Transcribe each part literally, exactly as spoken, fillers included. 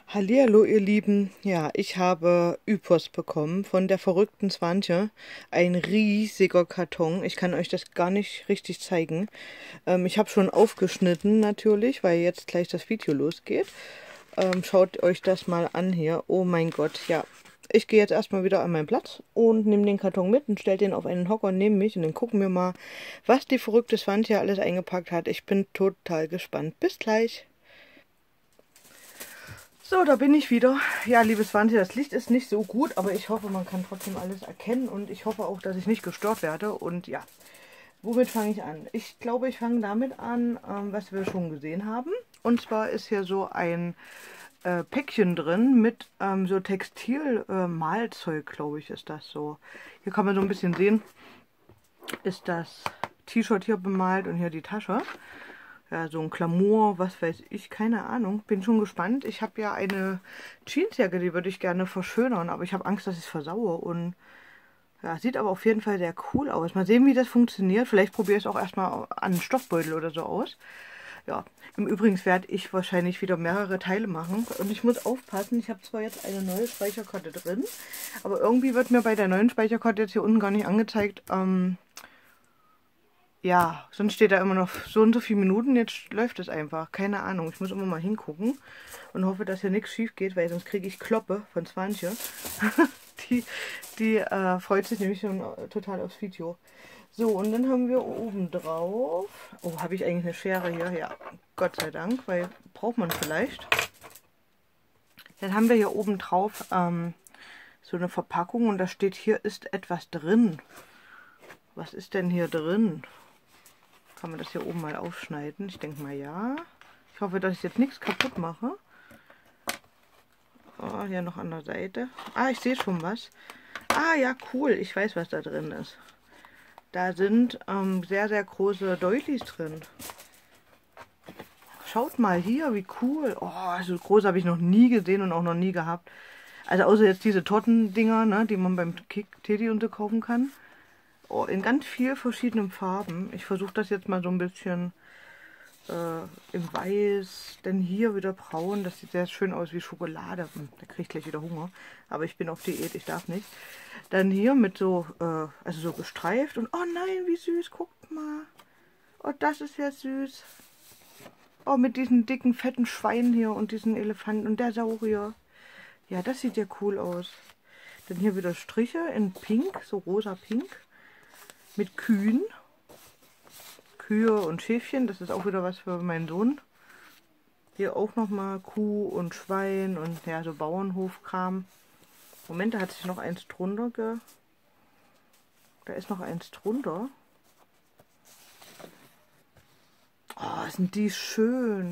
Hallihallo, ihr Lieben. Ja, ich habe Ypos bekommen von der verrückten Swantje. Ein riesiger Karton. Ich kann euch das gar nicht richtig zeigen. Ähm, ich habe schon aufgeschnitten natürlich, weil jetzt gleich das Video losgeht. Ähm, schaut euch das mal an hier. Oh mein Gott, ja. Ich gehe jetzt erstmal wieder an meinen Platz und nehme den Karton mit und stelle den auf einen Hocker neben mich. Und dann gucken wir mal, was die verrückte Swantje alles eingepackt hat. Ich bin total gespannt. Bis gleich. So, da bin ich wieder. Ja, liebe Swantje, das Licht ist nicht so gut, aber ich hoffe, man kann trotzdem alles erkennen und ich hoffe auch, dass ich nicht gestört werde. Und ja, womit fange ich an? Ich glaube, ich fange damit an, ähm, was wir schon gesehen haben. Und zwar ist hier so ein äh, Päckchen drin mit ähm, so Textil-Malzeug, äh, glaube ich, ist das so. Hier kann man so ein bisschen sehen, ist das T-Shirt hier bemalt und hier die Tasche. Ja, so ein Glamour, was weiß ich, keine Ahnung. Bin schon gespannt. Ich habe ja eine Jeansjacke, die würde ich gerne verschönern, aber ich habe Angst, dass ich es versaue. Und ja, sieht aber auf jeden Fall sehr cool aus. Mal sehen, wie das funktioniert. Vielleicht probiere ich es auch erstmal an einen Stoffbeutel oder so aus. Ja, im Übrigen werde ich wahrscheinlich wieder mehrere Teile machen. Und ich muss aufpassen, ich habe zwar jetzt eine neue Speicherkarte drin, aber irgendwie wird mir bei der neuen Speicherkarte jetzt hier unten gar nicht angezeigt, ähm, ja, sonst steht da immer noch so und so viele Minuten, jetzt läuft es einfach. Keine Ahnung, ich muss immer mal hingucken und hoffe, dass hier nichts schief geht, weil sonst kriege ich Kloppe von Swantje. die die äh, freut sich nämlich schon total aufs Video. So, und dann haben wir oben drauf... Oh, habe ich eigentlich eine Schere hier? Ja, Gott sei Dank, weil braucht man vielleicht. Dann haben wir hier oben drauf ähm, so eine Verpackung und da steht, hier ist etwas drin. Was ist denn hier drin? Kann man das hier oben mal aufschneiden? Ich denke mal ja. Ich hoffe, dass ich jetzt nichts kaputt mache. Oh, hier noch an der Seite. Ah, ich sehe schon was. Ah, ja, cool. Ich weiß, was da drin ist. Da sind ähm, sehr, sehr große Doilies drin. Schaut mal hier, wie cool. Oh, so groß habe ich noch nie gesehen und auch noch nie gehabt. Also außer jetzt diese Tortendinger, ne, die man beim Kick-Teddy und so kaufen kann. Oh, in ganz vielen verschiedenen Farben. Ich versuche das jetzt mal so ein bisschen äh, im Weiß, dann hier wieder braun. Das sieht sehr schön aus wie Schokolade. Hm, da kriege ich gleich wieder Hunger. Aber ich bin auf Diät, ich darf nicht. Dann hier mit so, äh, also so gestreift. Und oh nein, wie süß, guckt mal. Oh, das ist ja süß. Oh, mit diesen dicken, fetten Schweinen hier und diesen Elefanten und der Saurier. Ja, das sieht ja cool aus. Dann hier wieder Striche in Pink, so rosa-pink. Mit Kühen. Kühe und Schäfchen, das ist auch wieder was für meinen Sohn. Hier auch nochmal Kuh und Schwein und ja, so Bauernhofkram. Moment, da hat sich noch eins drunter ge... Da ist noch eins drunter. Oh, sind die schön.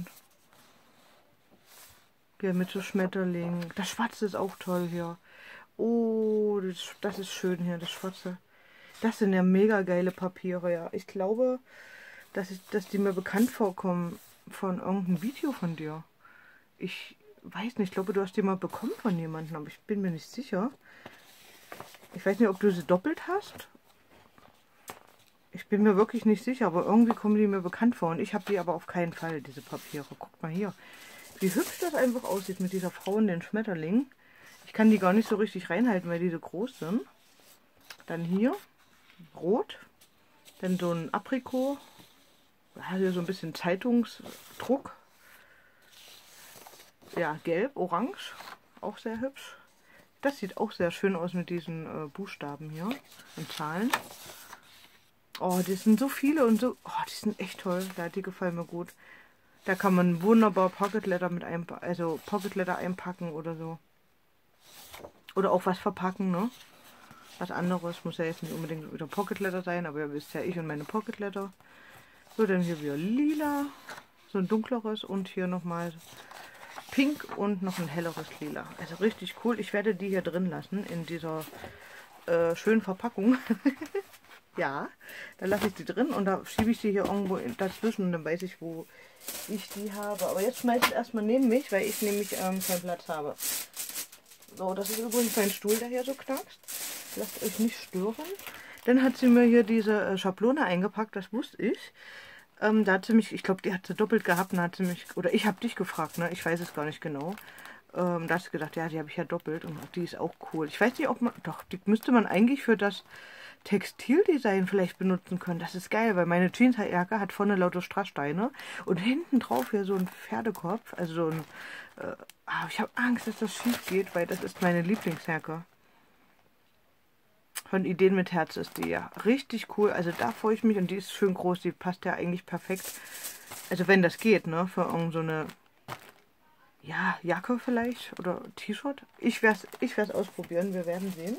Hier mit so Schmetterlingen. Das Schwarze ist auch toll hier. Oh, das, das ist schön hier, das Schwarze. Das sind ja mega geile Papiere, ja. Ich glaube, dass, ich, dass die mir bekannt vorkommen von irgendeinem Video von dir. Ich weiß nicht, ich glaube, du hast die mal bekommen von jemandem, aber ich bin mir nicht sicher. Ich weiß nicht, ob du sie doppelt hast. Ich bin mir wirklich nicht sicher, aber irgendwie kommen die mir bekannt vor. Und ich habe die aber auf keinen Fall, diese Papiere. Guckt mal hier, wie hübsch das einfach aussieht mit dieser Frau und den Schmetterlingen. Ich kann die gar nicht so richtig reinhalten, weil die so groß sind. Dann hier. Rot, dann so ein Aprikot, hier so ein bisschen Zeitungsdruck, ja, gelb, orange, auch sehr hübsch. Das sieht auch sehr schön aus mit diesen äh, Buchstaben hier und Zahlen. Oh, die sind so viele und so, oh, die sind echt toll, ja, die gefallen mir gut. Da kann man wunderbar Pocket Letter mit einpacken, also Pocket Letter einpacken oder so. Oder auch was verpacken, ne? Was anderes, muss ja jetzt nicht unbedingt wieder Pocket Letter sein, aber ihr wisst ja, ich und meine Pocket Letter. So, dann hier wieder lila, so ein dunkleres und hier nochmal pink und noch ein helleres lila. Also richtig cool. Ich werde die hier drin lassen, in dieser äh, schönen Verpackung. Ja, da lasse ich die drin und da schiebe ich die hier irgendwo dazwischen und dann weiß ich, wo ich die habe. Aber jetzt schmeiße ich erstmal neben mich, weil ich nämlich ähm, keinen Platz habe. So, das ist übrigens mein Stuhl, der hier so knackst. Lasst euch nicht stören. Dann hat sie mir hier diese äh, Schablone eingepackt, das wusste ich. Ähm, da hat sie mich, ich glaube, die hat sie doppelt gehabt und hat sie mich, oder ich habe dich gefragt, ne? Ich weiß es gar nicht genau. Ähm, da hast du gedacht, ja, die habe ich ja doppelt und die ist auch cool. Ich weiß nicht, ob man, doch, die müsste man eigentlich für das Textildesign vielleicht benutzen können. Das ist geil, weil meine Jeansjacke hat vorne lauter Strasssteine und hinten drauf hier so ein Pferdekopf, also so ein, äh, ah, ich habe Angst, dass das schief geht, weil das ist meine Lieblingsjacke. Von Ideen mit Herz ist die ja richtig cool. Also da freue ich mich und die ist schön groß. Die passt ja eigentlich perfekt. Also wenn das geht, ne? Für irgend so eine, ja, Jacke vielleicht oder T-Shirt. Ich werde es ich werd's ausprobieren. Wir werden sehen.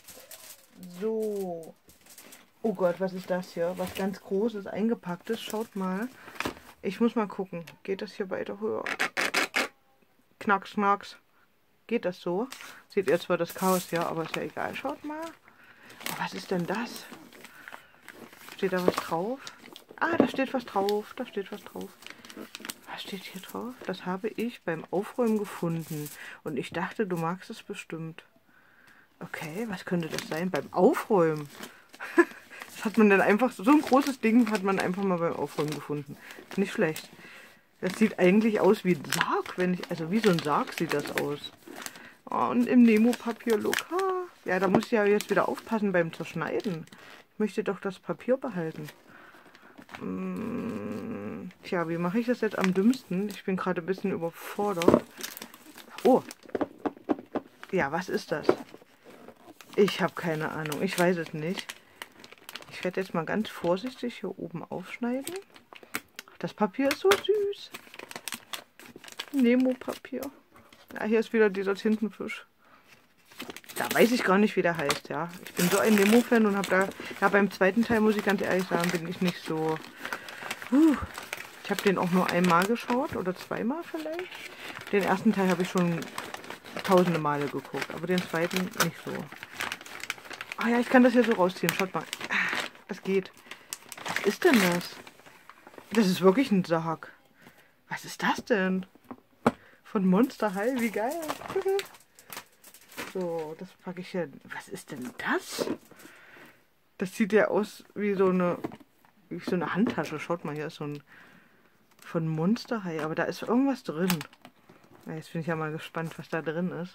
So. Oh Gott, was ist das hier? Was ganz Großes, eingepacktes. Schaut mal. Ich muss mal gucken. Geht das hier weiter höher? Knacks, knacks. Geht das so? Seht ihr zwar das Chaos hier, aber ist ja egal. Schaut mal. Oh, was ist denn das? Steht da was drauf? Ah, da steht was drauf. Da steht was drauf. Was steht hier drauf? Das habe ich beim Aufräumen gefunden. Und ich dachte, du magst es bestimmt. Okay, was könnte das sein? Beim Aufräumen. Das hat man dann einfach, so ein großes Ding hat man einfach mal beim Aufräumen gefunden. Nicht schlecht. Das sieht eigentlich aus wie ein Sarg, wenn ich, also wie so ein Sarg sieht das aus. Oh, und im Nemo-Papier, look. Ja, da muss ich ja jetzt wieder aufpassen beim Zerschneiden. Ich möchte doch das Papier behalten. Hm, tja, wie mache ich das jetzt am dümmsten? Ich bin gerade ein bisschen überfordert. Oh. Ja, was ist das? Ich habe keine Ahnung. Ich weiß es nicht. Ich werde jetzt mal ganz vorsichtig hier oben aufschneiden. Das Papier ist so süß. Nemo-Papier. Ja, hier ist wieder dieser Tintenfisch. Da weiß ich gar nicht, wie der heißt, ja. Ich bin so ein Nemo-Fan und habe da... Ja, beim zweiten Teil, muss ich ganz ehrlich sagen, bin ich nicht so... Uh, ich habe den auch nur einmal geschaut oder zweimal vielleicht. Den ersten Teil habe ich schon tausende Male geguckt, aber den zweiten nicht so. Ah ja, ich kann das hier so rausziehen. Schaut mal. Das geht. Was ist denn das? Das ist wirklich ein Sarg. Was ist das denn? Von Monster High, wie geil. So, das packe ich hier. Was ist denn das? Das sieht ja aus wie so eine, wie so eine Handtasche. Schaut mal, hier ist so ein von Monster High. Aber da ist irgendwas drin. Ja, jetzt bin ich ja mal gespannt, was da drin ist.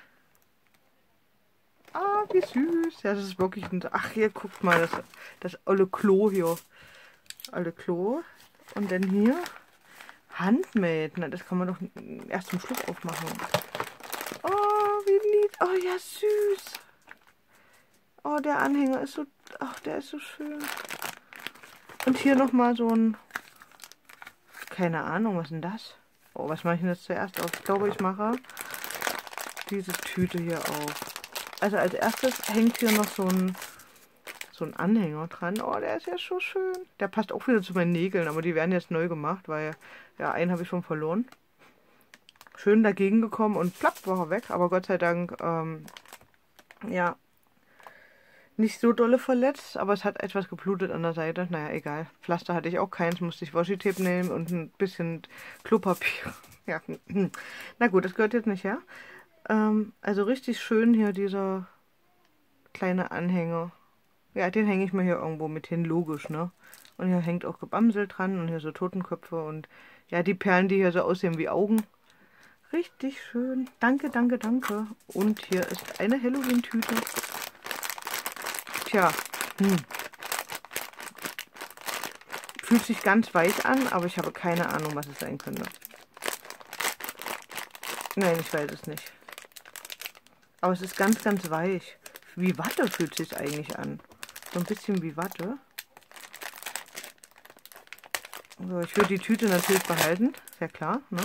Ah, wie süß. Ja, das ist wirklich ein... Ach, hier, guckt mal, das, das olle Klo hier. Olle Klo. Und dann hier Handmade. Na, das kann man doch erst zum Schluss aufmachen. Oh, wie lieb. Oh, ja, süß. Oh, der Anhänger ist so... Ach, der ist so schön. Und hier nochmal so ein... Keine Ahnung, was ist denn das? Oh, was mache ich denn jetzt zuerst auf? Ich glaube, ich mache diese Tüte hier auf. Also als erstes hängt hier noch so ein, so ein Anhänger dran. Oh, der ist ja so schön. Der passt auch wieder zu meinen Nägeln, aber die werden jetzt neu gemacht, weil ja, einen habe ich schon verloren. Schön dagegen gekommen und plapp war er weg. Aber Gott sei Dank, ähm, ja, nicht so dolle verletzt, aber es hat etwas geblutet an der Seite. Naja, egal. Pflaster hatte ich auch keins, musste ich Washi-Tape nehmen und ein bisschen Klopapier. Ja, na gut, das gehört jetzt nicht her. Ähm, also richtig schön hier dieser kleine Anhänger. Ja, den hänge ich mir hier irgendwo mit hin, logisch, ne? Und hier hängt auch Gebamsel dran und hier so Totenköpfe und ja, die Perlen, die hier so aussehen wie Augen. Richtig schön. Danke, danke, danke. Und hier ist eine Halloween-Tüte. Tja, hm. Fühlt sich ganz weich an, aber ich habe keine Ahnung, was es sein könnte. Nein, ich weiß es nicht. Aber es ist ganz, ganz weich. Wie Watte fühlt es sich eigentlich an. So ein bisschen wie Watte. So, ich würde die Tüte natürlich behalten. Ist ja klar, ne?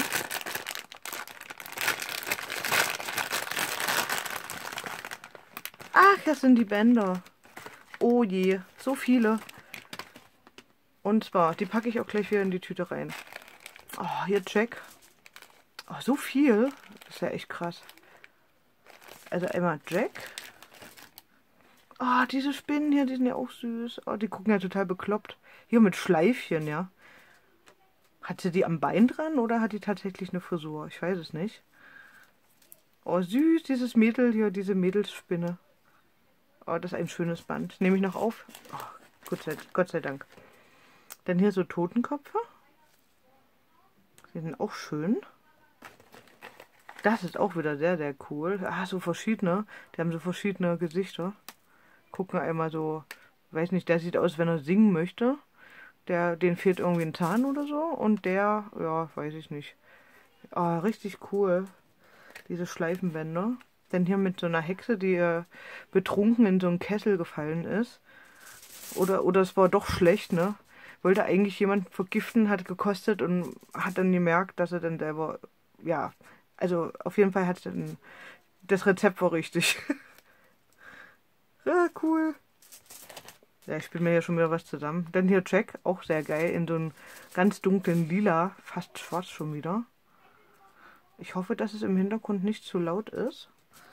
Ach, das sind die Bänder. Oh je, so viele. Und zwar, die packe ich auch gleich wieder in die Tüte rein. Oh, hier Jack. Oh, so viel. Das ist ja echt krass. Also einmal Jack. Oh, diese Spinnen hier, die sind ja auch süß. Oh, die gucken ja total bekloppt. Hier mit Schleifchen, ja. Hat sie die am Bein dran oder hat die tatsächlich eine Frisur? Ich weiß es nicht. Oh, süß, dieses Mädel hier, diese Mädelsspinne. Oh, das ist ein schönes Band. Nehme ich noch auf. Oh, Gott sei, Gott sei Dank. Dann hier so Totenköpfe. Die sind auch schön. Das ist auch wieder sehr, sehr cool. Ah, so verschiedene. Die haben so verschiedene Gesichter. Gucken einmal so, weiß nicht, der sieht aus, wenn er singen möchte. Der, den fehlt irgendwie ein Zahn oder so. Und der, ja, weiß ich nicht. Ah, richtig cool. Diese Schleifenbänder. Denn hier mit so einer Hexe, die äh, betrunken in so einen Kessel gefallen ist. Oder, oder es war doch schlecht, ne? Wollte eigentlich jemand vergiften, hat gekostet und hat dann gemerkt, dass er dann selber, ja, also auf jeden Fall hat dann, das Rezept war richtig. Ja, cool. Ja, ich bin mir ja schon wieder was zusammen. Dann hier Jack, auch sehr geil, in so einem ganz dunklen Lila, fast schwarz schon wieder. Ich hoffe, dass es im Hintergrund nicht zu laut ist.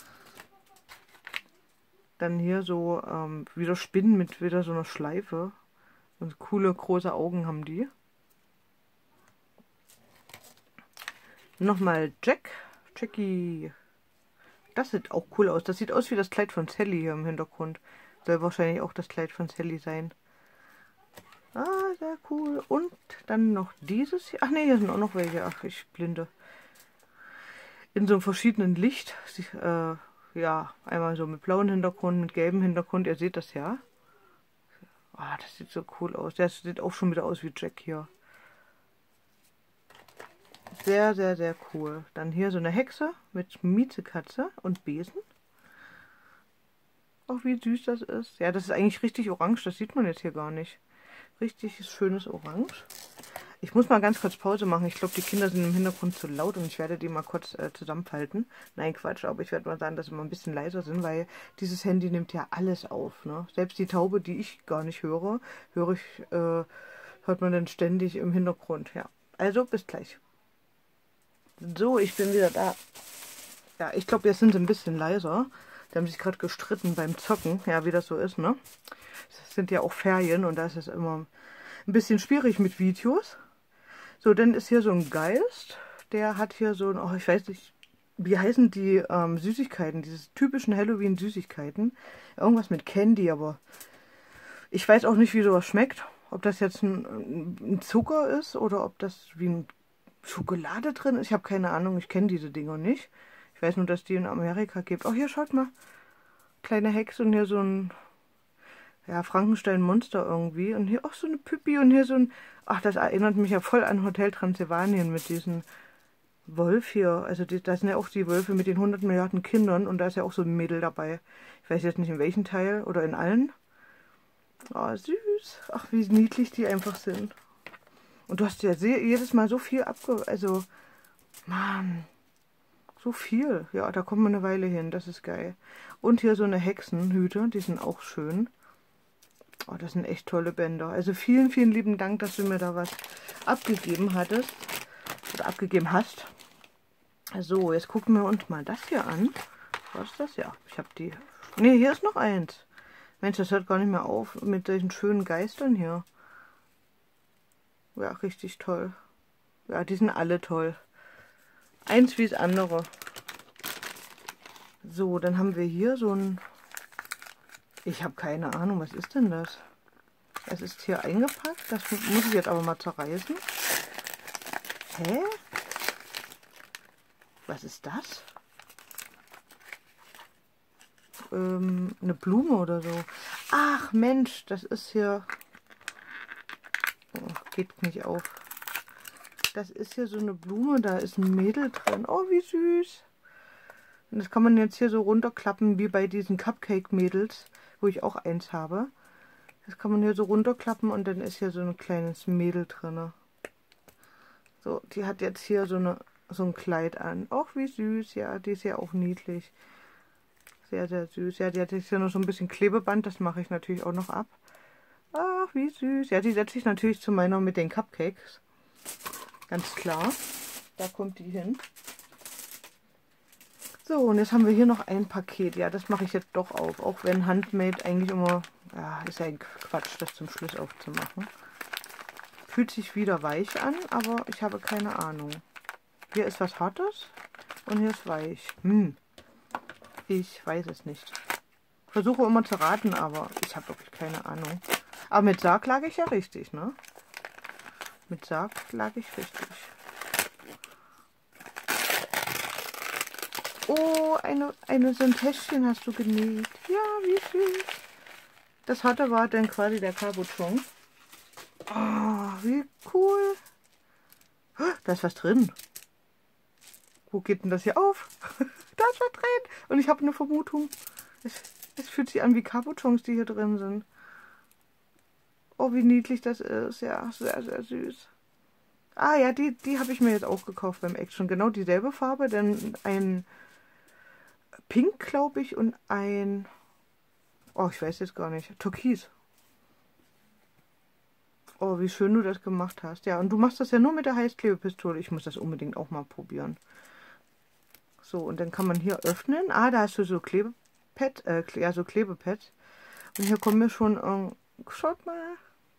Dann hier so ähm, wieder Spinnen mit wieder so einer Schleife. Und coole große Augen haben die. Nochmal Jack. Jackie. Das sieht auch cool aus. Das sieht aus wie das Kleid von Sally hier im Hintergrund. Soll wahrscheinlich auch das Kleid von Sally sein. Ah, sehr cool. Und dann noch dieses hier. Ach nee, hier sind auch noch welche. Ach, ich blinde. In so einem verschiedenen Licht. Äh, ja, einmal so mit blauem Hintergrund, mit gelbem Hintergrund. Ihr seht das ja. Ah, das sieht so cool aus. Das sieht auch schon wieder aus wie Jack hier. Sehr, sehr, sehr cool. Dann hier so eine Hexe mit Miezekatze und Besen. Auch wie süß das ist. Ja, das ist eigentlich richtig orange. Das sieht man jetzt hier gar nicht. Richtig schönes Orange. Ich muss mal ganz kurz Pause machen. Ich glaube, die Kinder sind im Hintergrund zu laut und ich werde die mal kurz äh, zusammenfalten. Nein, Quatsch, aber ich werde mal sagen, dass sie mal ein bisschen leiser sind, weil dieses Handy nimmt ja alles auf. Ne? Selbst die Taube, die ich gar nicht höre, höre ich, äh, hört man dann ständig im Hintergrund. Ja, also bis gleich. So, ich bin wieder da. Ja, ich glaube, jetzt sind sie ein bisschen leiser. Die haben sich gerade gestritten beim Zocken. Ja, wie das so ist, ne? Es sind ja auch Ferien und da ist es immer ein bisschen schwierig mit Videos. So, dann ist hier so ein Geist. Der hat hier so ein, oh, ich weiß nicht, wie heißen die ähm, Süßigkeiten, diese typischen Halloween-Süßigkeiten. Irgendwas mit Candy, aber ich weiß auch nicht, wie sowas schmeckt. Ob das jetzt ein, ein Zucker ist oder ob das wie ein Schokolade drin ist. Ich habe keine Ahnung, ich kenne diese Dinger nicht. Ich weiß nur, dass die in Amerika gibt. Oh, hier, schaut mal. Kleine Hexe und hier so ein, ja, Frankenstein-Monster irgendwie. Und hier auch so eine Püppi und hier so ein, ach, das erinnert mich ja voll an Hotel Transsilvanien mit diesem Wolf hier. Also die, da sind ja auch die Wölfe mit den hundert Milliarden Kindern und da ist ja auch so ein Mädel dabei. Ich weiß jetzt nicht in welchem Teil oder in allen. Oh, süß. Ach, wie niedlich die einfach sind. Und du hast ja jedes Mal so viel abge... Also, Mann, so viel. Ja, da kommt man eine Weile hin. Das ist geil. Und hier so eine Hexenhüte. Die sind auch schön. Oh, das sind echt tolle Bänder. Also vielen, vielen lieben Dank, dass du mir da was abgegeben hattest. Oder abgegeben hast. So, jetzt gucken wir uns mal das hier an. Was ist das? Ja, ich habe die... Ne, hier ist noch eins. Mensch, das hört gar nicht mehr auf mit solchen schönen Geistern hier. Ja, richtig toll. Ja, die sind alle toll. Eins wie das andere. So, dann haben wir hier so ein... Ich habe keine Ahnung, was ist denn das? Es ist hier eingepackt. Das muss ich jetzt aber mal zerreißen. Hä? Was ist das? Ähm, eine Blume oder so. Ach Mensch, das ist hier... Oh, geht nicht auf. Das ist hier so eine Blume, da ist ein Mädel drin. Oh, wie süß. Und das kann man jetzt hier so runterklappen, wie bei diesen Cupcake-Mädels, wo ich auch eins habe. Das kann man hier so runterklappen und dann ist hier so ein kleines Mädel drin. So, die hat jetzt hier so, eine, so ein Kleid an. Och, wie süß. Ja, die ist ja auch niedlich. Sehr, sehr süß. Ja, die hat jetzt hier noch so ein bisschen Klebeband. Das mache ich natürlich auch noch ab. Ach, wie süß. Ja, die setze ich natürlich zu meiner mit den Cupcakes. Ganz klar. Da kommt die hin. So, und jetzt haben wir hier noch ein Paket. Ja, das mache ich jetzt doch auf. Auch wenn Handmade eigentlich immer... Ja, ist ja ein Quatsch, das zum Schluss aufzumachen. Fühlt sich wieder weich an, aber ich habe keine Ahnung. Hier ist was Hartes und hier ist weich. Hm. Ich weiß es nicht. Versuche immer zu raten, aber ich habe wirklich keine Ahnung. Aber mit Sarg lag ich ja richtig, ne? Mit Sarg lag ich richtig. Oh, eine, eine, so ein Täschchen hast du genäht. Ja, wie süß. Das hatte war dann quasi der Cabochon. Oh, wie cool. Da ist was drin. Wo geht denn das hier auf? Da ist was drin. Und ich habe eine Vermutung. Es, es fühlt sich an wie Cabochons, die hier drin sind. Oh, wie niedlich das ist. Ja, sehr, sehr süß. Ah ja, die, die habe ich mir jetzt auch gekauft beim Action. Genau dieselbe Farbe, denn ein Pink, glaube ich, und ein... Oh, ich weiß jetzt gar nicht. Türkis. Oh, wie schön du das gemacht hast. Ja, und du machst das ja nur mit der Heißklebepistole. Ich muss das unbedingt auch mal probieren. So, und dann kann man hier öffnen. Ah, da hast du so Klebepad, äh, ja, so Klebepads. Und hier kommen wir schon, äh, schaut mal.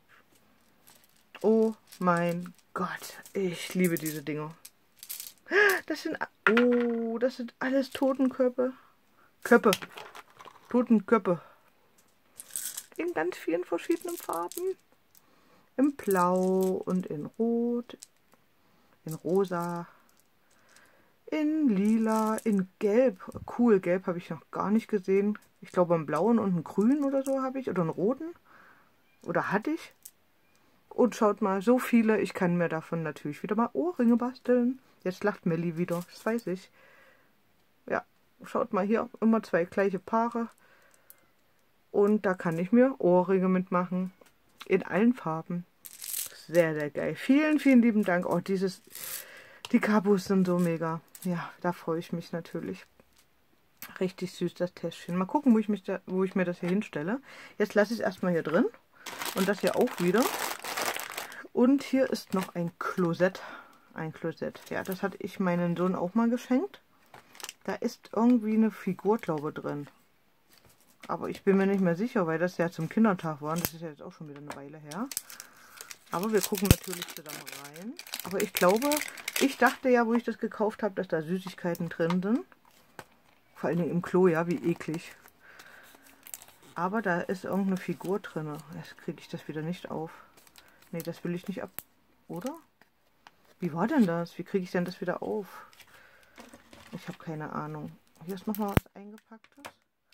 Oh mein Gott, ich liebe diese Dinger. Das sind, oh, das sind alles Totenköpfe. Köpfe. Totenköpfe. In ganz vielen verschiedenen Farben. In Blau und in Rot, in Rosa, in Lila, in Gelb. Cool, Gelb habe ich noch gar nicht gesehen. Ich glaube einen blauen und einen grünen oder so habe ich. Oder einen roten. Oder hatte ich. Und schaut mal, so viele. Ich kann mir davon natürlich wieder mal Ohrringe basteln. Jetzt lacht Melli wieder, das weiß ich. Ja, schaut mal hier, immer zwei gleiche Paare. Und da kann ich mir Ohrringe mitmachen. In allen Farben. Sehr, sehr geil. Vielen, vielen lieben Dank. Oh, dieses, die Cabos sind so mega. Ja, da freue ich mich natürlich. Richtig süß, das Täschchen. Mal gucken, wo ich, mich da, wo ich mir das hier hinstelle. Jetzt lasse ich es erstmal hier drin. Und das hier auch wieder. Und hier ist noch ein Klosett. Ein Klosett. Ja, das hatte ich meinen Sohn auch mal geschenkt. Da ist irgendwie eine Figur, glaube ich, drin. Aber ich bin mir nicht mehr sicher, weil das ja zum Kindertag war. Und das ist ja jetzt auch schon wieder eine Weile her. Aber wir gucken natürlich zusammen rein. Aber ich glaube, ich dachte ja, wo ich das gekauft habe, dass da Süßigkeiten drin sind. Vor allen Dingen im Klo, ja, wie eklig. Aber da ist irgendeine Figur drin. Jetzt kriege ich das wieder nicht auf. Nee, das will ich nicht ab... Oder? Wie war denn das? Wie kriege ich denn das wieder auf? Ich habe keine Ahnung. Hier ist nochmal was Eingepacktes.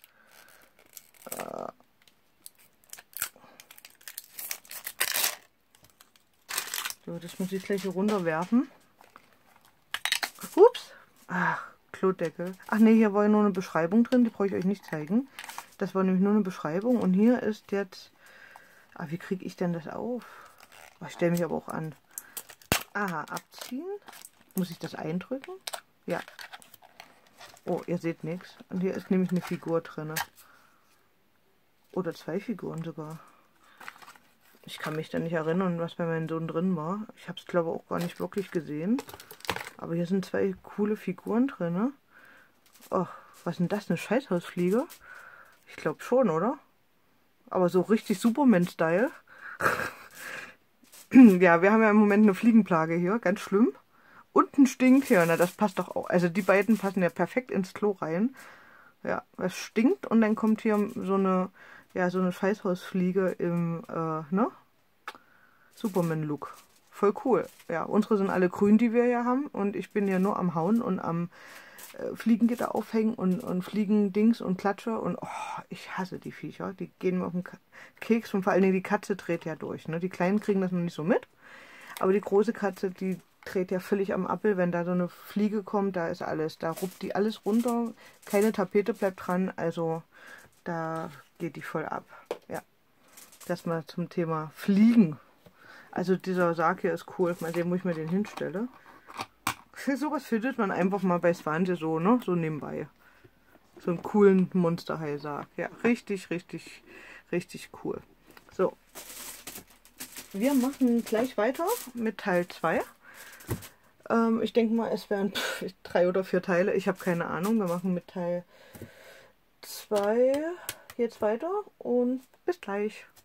Äh... So, das muss ich gleich hier runterwerfen. Ups. Ach, Klodeckel. Ach nee, hier war ja nur eine Beschreibung drin. Die brauche ich euch nicht zeigen. Das war nämlich nur eine Beschreibung. Und hier ist jetzt... Ah, wie kriege ich denn das auf? Oh, ich stelle mich aber auch an. Aha, abziehen. Muss ich das eindrücken? Ja. Oh, ihr seht nichts. Und hier ist nämlich eine Figur drin. Oder zwei Figuren sogar. Ich kann mich da nicht erinnern, was bei meinem Sohn drin war. Ich habe es, glaube ich, auch gar nicht wirklich gesehen. Aber hier sind zwei coole Figuren drin. Oh, was ist denn das? Eine Scheißhausfliege? Ich glaube schon, oder? Aber so richtig Superman-Style. Ja, wir haben ja im Moment eine Fliegenplage hier. Ganz schlimm. Und ein Stinkt hier. Na, das passt doch auch. Also die beiden passen ja perfekt ins Klo rein. Ja, es stinkt und dann kommt hier so eine... Ja, so eine Scheißhausfliege im, äh, ne? Superman-Look. Voll cool. Ja, unsere sind alle grün, die wir hier haben. Und ich bin ja nur am Hauen und am äh, Fliegengitter aufhängen und, und Fliegendings und Klatsche. Und oh, ich hasse die Viecher. Die gehen mir auf den Keks. Und vor allen Dingen die Katze dreht ja durch. Ne? Die Kleinen kriegen das noch nicht so mit. Aber die große Katze, die dreht ja völlig am Appel. Wenn da so eine Fliege kommt, da ist alles. Da ruppt die alles runter. Keine Tapete bleibt dran. Also da... geht die voll ab. Ja. Das mal zum Thema Fliegen. Also dieser Sarg hier ist cool. Mal sehen, wo ich mir den hinstelle. Für sowas findet man einfach mal bei Swante so, ne? So nebenbei. So einen coolen Monsterhai-Sarg. Ja, richtig, richtig, richtig cool. So. Wir machen gleich weiter mit Teil zwei. Ähm, ich denke mal, es wären pff, drei oder vier Teile. Ich habe keine Ahnung. Wir machen mit Teil zwei jetzt weiter und bis gleich.